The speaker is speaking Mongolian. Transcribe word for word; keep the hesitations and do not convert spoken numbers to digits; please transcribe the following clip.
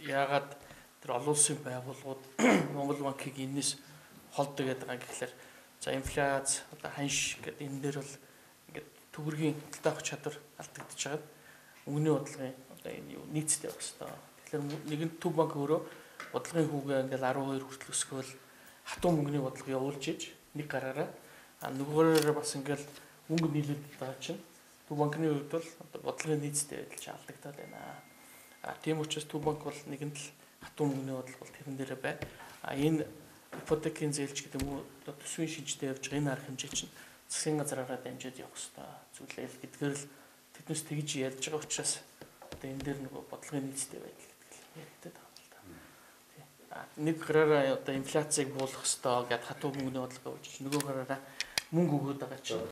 яагаад тэр олон улсын байгууллагууд Монгол банкыг энэс холдог гэдэг байгаа гэхэлэр за инфляц одоо ханш гэдэг энэ дээр бол ингээд төгрөгийн худалдаах чадвар алдагдчихж байгаа. Мөнгөний бодлогын одоо энэ юу нийцтэй байх хэвээр. Тэгэхээр нэгэн төв банк өөрөө бодлогын хүүгээ ингээд арван хоёр хүртэл өсгөөл хатуу мөнгөний бодлого явуулж иж нэг гараараа а нөгөөрөө бас ингээд мөнгө нийлээд байгаа чинь төв банкны хувьд бол одоо бодлогын нийцтэй байдал чинь алдагдаад байна. А тийм учраас төв банк бол нэгэн л хатуу мөнгөний бодлого бол тэрэн дээрээ бай. А энэ ипотекийн зээлч гэдэг нь одоо төсвийн шинжтэй явж байгаа энэ арга хэмжээ чинь засгийн газраараа дамжаад явах хэрэгтэй зүйлээ л гэдгээр л тэднээс тэгж ярьж байгаа учраас одоо энэ дээр нөгөө бодлогын нийцтэй байдал гэдэг л ярьдаг байгаа юм л да. Тий. А нэг гараараа одоо инфляцийг буулгах хэрэгтэй гэдээ хатуу мөнгөний бодлого явуулж, нөгөө гараараа мөнгө өгөөд байгаа чинь